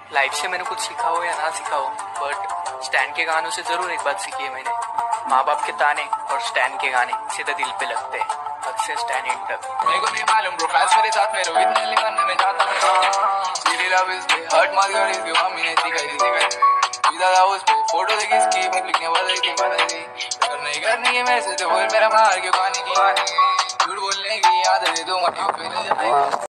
Life से मैंने कुछ सीखा हो या ना सीखा हो, बट स्टैन के गानों से ज़रूर एक बात सीखी है मैंने। माँ बाप के ताने और स्टैन के गाने सीधा दिल पे लगते हैं, अक्सर स्टैन इन तक। मेरे को नहीं मालूम ब्रो, फ्लैश मेरे साथ में रोहित ने लिखने में जाता हूँ। सीरी लव इस पे हर्ट मार कर इसकी मम्मी ने सिखाई विदा उस पे फोटो देखी इसकी मैं लिखने वाला की बताई करने की मेरे से तो बोल मेरा मार के पानी की झूठ बोलने की आदत है तो मत